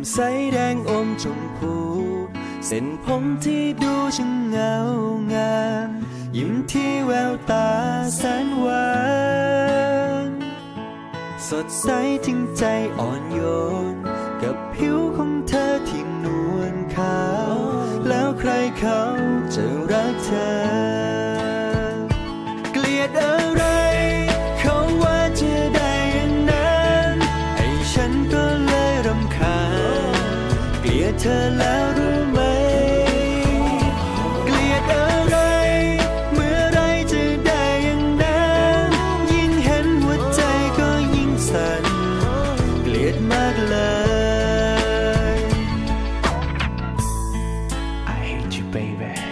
ใสแดงอมชมพูเส้นผมที่ดูช่างเงางามยิ้มที่แววตาแสนหวานสดใสถึงใจอ่อนโยนกับผิวของเธอที่นวลขาวแล้วใครเขาจะรักเธอเกลียดอะไรเขาว่าจะได้อย่างนั้นไอ้ฉันก็เลยรำคาญเกลียดเธอแล้วรู้ไหมเกลียดอะไรเมื่อไรจะได้อย่างนั้นยิ่งเห็นหัวใจก็ยิ่งสั่นเกลียดมากเลย I hate you baby